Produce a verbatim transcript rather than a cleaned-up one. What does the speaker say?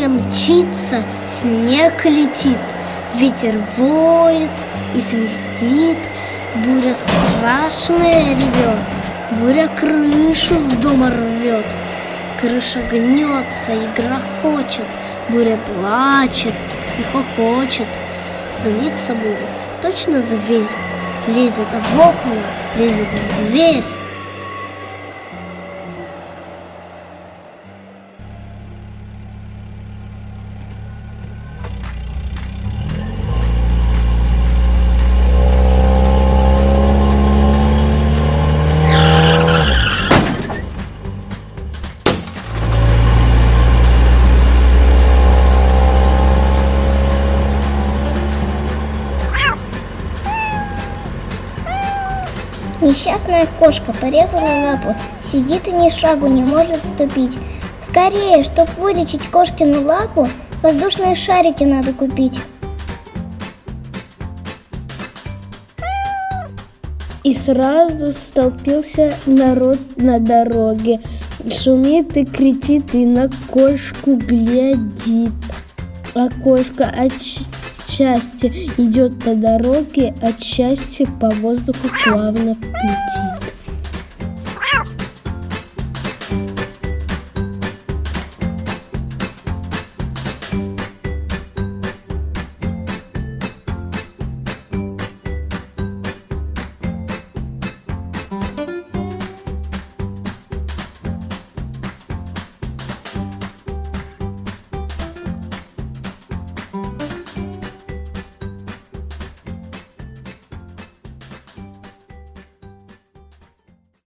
Молния мчится, снег летит, ветер воет и свистит, буря страшная ревет, буря крышу с дома рвет. Крыша гнется и грохочет, буря плачет и хохочет. Злится буря, точно зверь, лезет в окна, лезет в дверь. Несчастная кошка порезана на пол, сидит и ни шагу не может ступить. Скорее, чтоб вылечить кошкину лапу, воздушные шарики надо купить. И сразу столпился народ на дороге, шумит и кричит, и на кошку глядит. А кошка от счастья идет по дороге, от счастья по воздуху плавно летит.